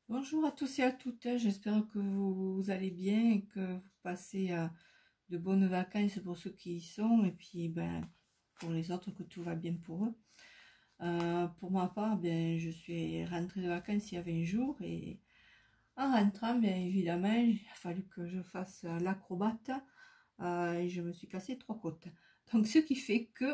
Bonjour à tous et à toutes, j'espère que vous allez bien et que vous passez de bonnes vacances pour ceux qui y sont et puis pour les autres que tout va bien pour eux. Pour ma part, je suis rentrée de vacances il y a 20 jours et en rentrant, bien évidemment, il a fallu que je fasse l'acrobate et je me suis cassé 3 côtes. Donc ce qui fait que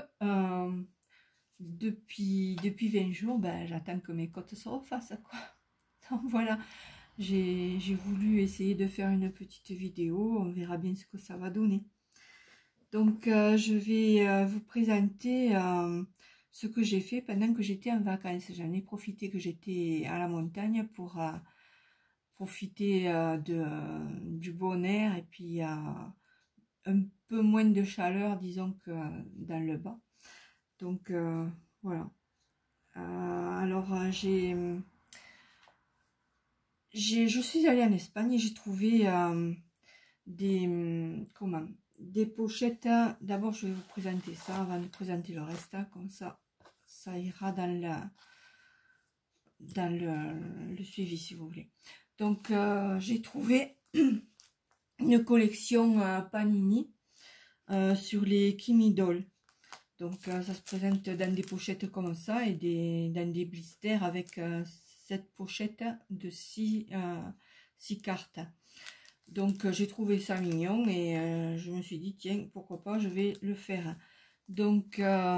depuis 20 jours, j'attends que mes côtes se refassent, quoi. Donc voilà. J'ai voulu essayer de faire une petite vidéo, on verra bien ce que ça va donner. Donc je vais vous présenter ce que j'ai fait pendant que j'étais en vacances. J'en ai profité que j'étais à la montagne pour profiter du bon air et puis un peu moins de chaleur, disons, que dans le bas. Donc voilà. Alors je suis allée en Espagne et j'ai trouvé des pochettes. D'abord je vais vous présenter ça avant de présenter le reste, comme ça ira dans le suivi si vous voulez. Donc j'ai trouvé une collection Panini sur les Kimi Doll. Donc ça se présente dans des pochettes comme ça et dans des blisters avec cette pochette de 6 cartes. Donc j'ai trouvé ça mignon et je me suis dit tiens, pourquoi pas, je vais le faire. Donc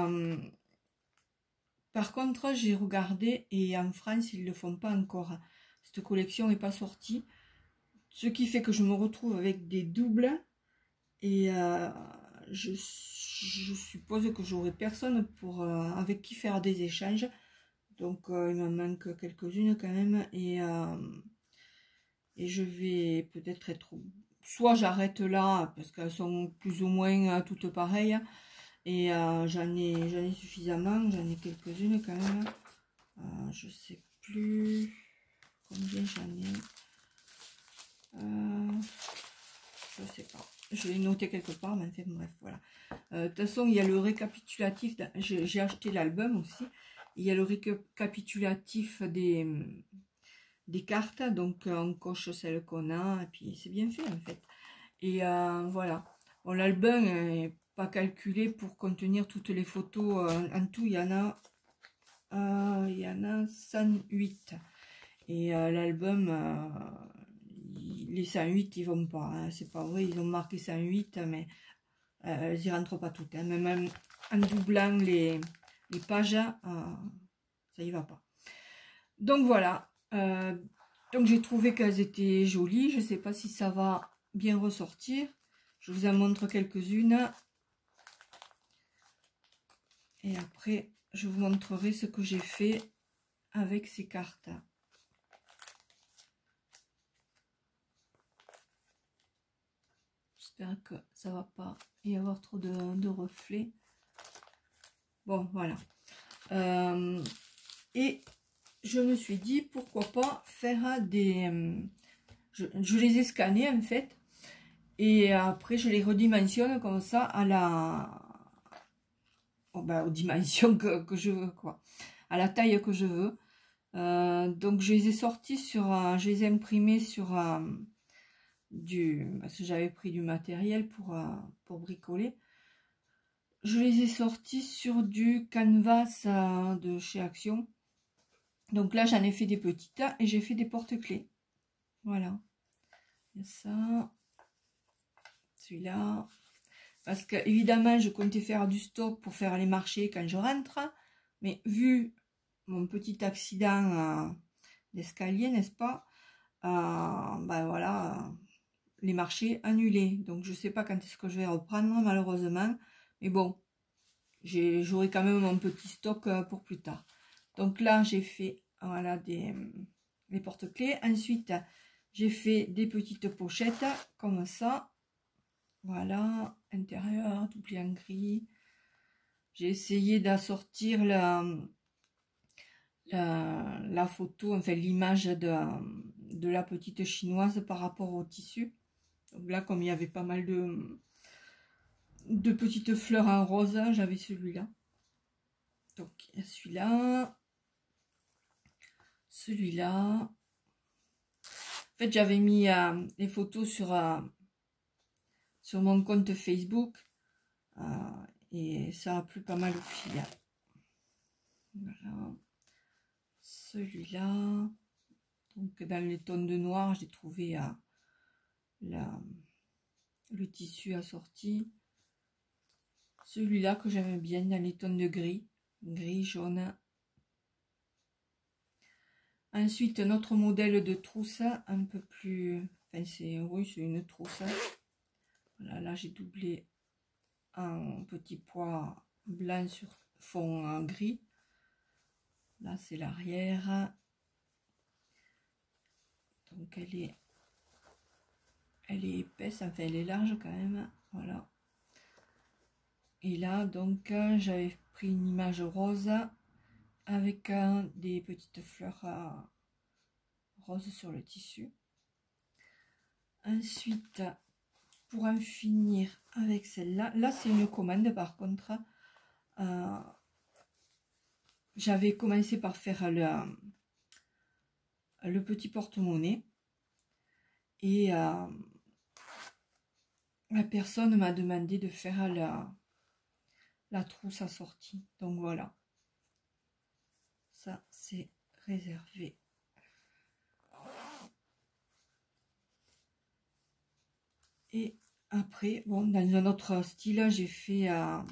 par contre j'ai regardé et en France ils ne le font pas encore. Cette collection n'est pas sortie. Ce qui fait que je me retrouve avec des doubles et je suppose que j'aurai personne pour avec qui faire des échanges. Donc il me manque quelques-unes quand même et je vais peut-être être... Soit j'arrête là, parce qu'elles sont plus ou moins toutes pareilles. Et j'en ai suffisamment, j'en ai quelques-unes quand même. Je sais plus combien j'en ai. Je sais pas. Je l'ai noté quelque part, mais enfin bref, voilà. De toute façon, il y a le récapitulatif. J'ai acheté l'album aussi. Il y a le récapitulatif des cartes, donc on coche celle qu'on a et puis c'est bien fait en fait. Et voilà, bon, l'album n'est pas calculé pour contenir toutes les photos. En tout il y en a 108 et l'album les 108 ils vont pas, hein, c'est pas vrai, ils ont marqué 108 mais elles y rentrent pas toutes, hein. Même en doublant les pages ça y va pas. Donc voilà, donc j'ai trouvé qu'elles étaient jolies. Je ne sais pas si ça va bien ressortir. Je vous en montre quelques-unes. Et après, je vous montrerai ce que j'ai fait avec ces cartes. J'espère que ça va pas y avoir trop de reflets. Bon, voilà. Et je me suis dit, pourquoi pas faire des... Je les ai scannés en fait. Et après, je les redimensionne comme ça à la... aux dimensions que je veux, quoi. À la taille que je veux. Donc, je les ai sortis sur... je les ai imprimés sur parce que j'avais pris du matériel pour bricoler. Je les ai sortis sur du canvas de chez Action. Donc là, j'en ai fait des petites et j'ai fait des porte-clés. Voilà. Il y a ça. Celui-là. Parce que évidemment, je comptais faire du stock pour faire les marchés quand je rentre. Mais vu mon petit accident d'escalier, n'est-ce pas, voilà, les marchés annulés. Donc, je ne sais pas quand est-ce que je vais reprendre, malheureusement. Mais bon, j'aurai quand même mon petit stock pour plus tard. Donc là, j'ai fait, voilà, les porte-clés. Ensuite, j'ai fait des petites pochettes comme ça. Voilà, intérieur, tout plié en gris. J'ai essayé d'assortir la photo, enfin l'image de la petite chinoise par rapport au tissu. Donc là, comme il y avait pas mal de petites fleurs en rose, j'avais celui-là. Donc il y a celui-là, celui-là, En fait, j'avais mis les photos sur mon compte Facebook et ça a plu pas mal aux filles. Voilà. Celui-là, donc dans les tons de noir, j'ai trouvé le tissu assorti. Celui-là que j'aime bien dans les tons de gris, jaune. Ensuite, notre modèle de trousse un peu plus... Enfin, c'est une trousse. Voilà, là, j'ai doublé un petit pois blanc sur fond gris. Là, c'est l'arrière. Donc, elle est épaisse, enfin, elle est large quand même. Voilà. Et là, donc, j'avais pris une image rose avec des petites fleurs roses sur le tissu. Ensuite, pour en finir avec celle-là, là c'est une commande par contre. J'avais commencé par faire le petit porte-monnaie et la personne m'a demandé de faire la trousse assortie. Donc voilà, ça c'est réservé. Et après, bon, dans un autre style, j'ai fait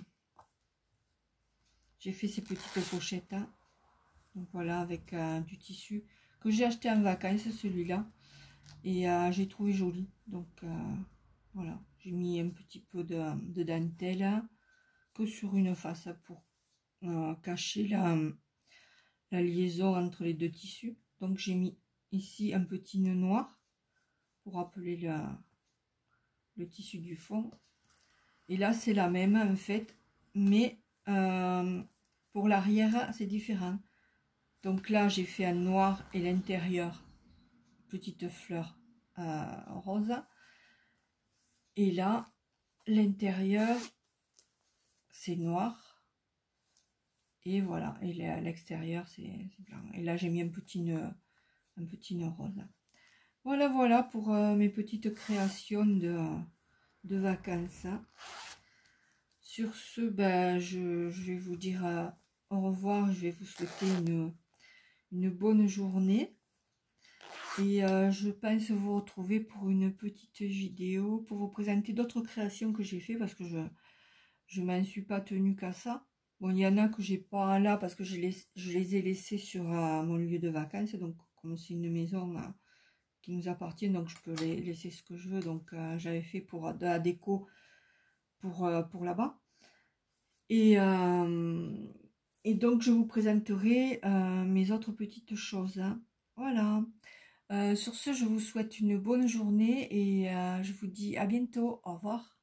ces petites pochettes. Donc voilà, avec du tissu que j'ai acheté en vacances, celui-là. Et j'ai trouvé joli. Donc voilà, j'ai mis un petit peu de dentelle que sur une face pour cacher la liaison entre les deux tissus. Donc j'ai mis ici un petit nœud noir pour appeler le tissu du fond. Et là c'est la même en fait, mais pour l'arrière c'est différent. Donc là j'ai fait un noir et l'intérieur petite fleur rose. Et là l'intérieur c'est noir. Et voilà, et à l'extérieur c'est blanc. Et là j'ai mis un petit nœud rose. Voilà pour mes petites créations de vacances. Sur ce, ben, je vais vous dire au revoir. Je vais vous souhaiter une bonne journée. Et je pense vous retrouver pour une petite vidéo pour vous présenter d'autres créations que j'ai fait parce que je m'en suis pas tenue qu'à ça. Bon, il y en a que j'ai pas là parce que je les ai laissés sur mon lieu de vacances. Donc, comme c'est une maison qui nous appartient, donc je peux les laisser ce que je veux. Donc, j'avais fait pour de la déco pour là-bas. Et donc, je vous présenterai mes autres petites choses. Voilà. Sur ce, je vous souhaite une bonne journée et je vous dis à bientôt. Au revoir.